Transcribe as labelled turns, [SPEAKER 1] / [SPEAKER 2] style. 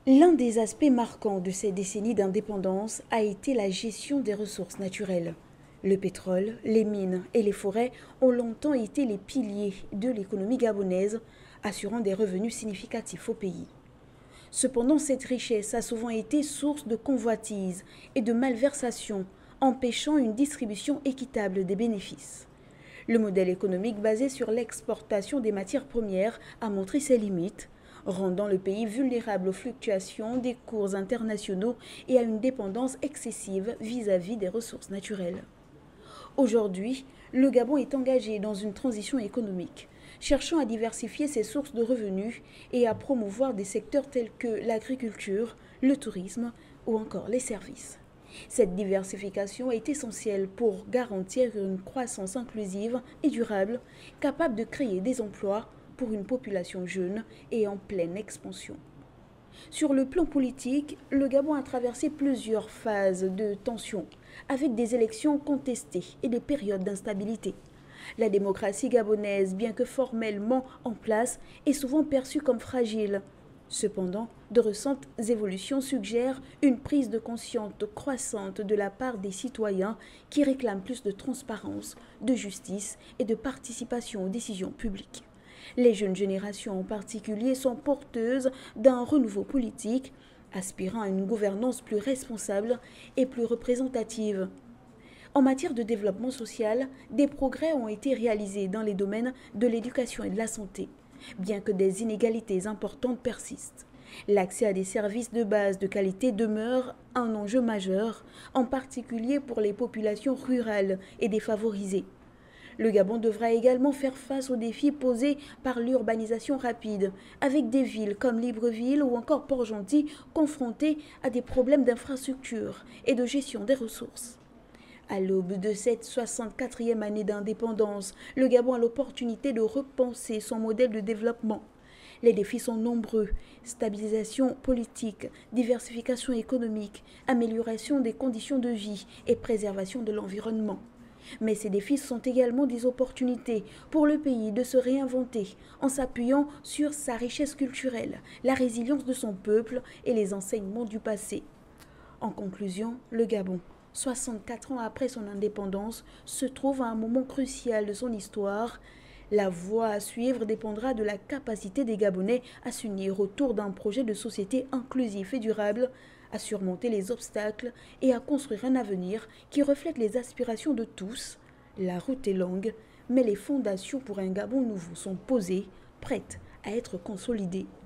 [SPEAKER 1] L'un des aspects marquants de ces décennies d'indépendance a été la gestion des ressources naturelles. Le pétrole, les mines et les forêts ont longtemps été les piliers de l'économie gabonaise, assurant des revenus significatifs au pays. Cependant, cette richesse a souvent été source de convoitises et de malversations, empêchant une distribution équitable des bénéfices. Le modèle économique basé sur l'exportation des matières premières a montré ses limites, rendant le pays vulnérable aux fluctuations des cours internationaux et à une dépendance excessive vis-à-vis des ressources naturelles. Aujourd'hui, le Gabon est engagé dans une transition économique, cherchant à diversifier ses sources de revenus et à promouvoir des secteurs tels que l'agriculture, le tourisme ou encore les services. Cette diversification est essentielle pour garantir une croissance inclusive et durable, capable de créer des emplois pour une population jeune et en pleine expansion. Sur le plan politique, le Gabon a traversé plusieurs phases de tension, avec des élections contestées et des périodes d'instabilité. La démocratie gabonaise, bien que formellement en place, est souvent perçue comme fragile. Cependant, de récentes évolutions suggèrent une prise de conscience croissante de la part des citoyens qui réclament plus de transparence, de justice et de participation aux décisions publiques. Les jeunes générations en particulier sont porteuses d'un renouveau politique, aspirant à une gouvernance plus responsable et plus représentative. En matière de développement social, des progrès ont été réalisés dans les domaines de l'éducation et de la santé, bien que des inégalités importantes persistent. L'accès à des services de base de qualité demeure un enjeu majeur, en particulier pour les populations rurales et défavorisées. Le Gabon devra également faire face aux défis posés par l'urbanisation rapide, avec des villes comme Libreville ou encore Port-Gentil confrontées à des problèmes d'infrastructure et de gestion des ressources. À l'aube de cette 64e année d'indépendance, le Gabon a l'opportunité de repenser son modèle de développement. Les défis sont nombreux: stabilisation politique, diversification économique, amélioration des conditions de vie et préservation de l'environnement. Mais ces défis sont également des opportunités pour le pays de se réinventer en s'appuyant sur sa richesse culturelle, la résilience de son peuple et les enseignements du passé. En conclusion, le Gabon, 64 ans après son indépendance, se trouve à un moment crucial de son histoire. La voie à suivre dépendra de la capacité des Gabonais à s'unir autour d'un projet de société inclusif et durable, à surmonter les obstacles et à construire un avenir qui reflète les aspirations de tous. La route est longue, mais les fondations pour un Gabon nouveau sont posées, prêtes à être consolidées.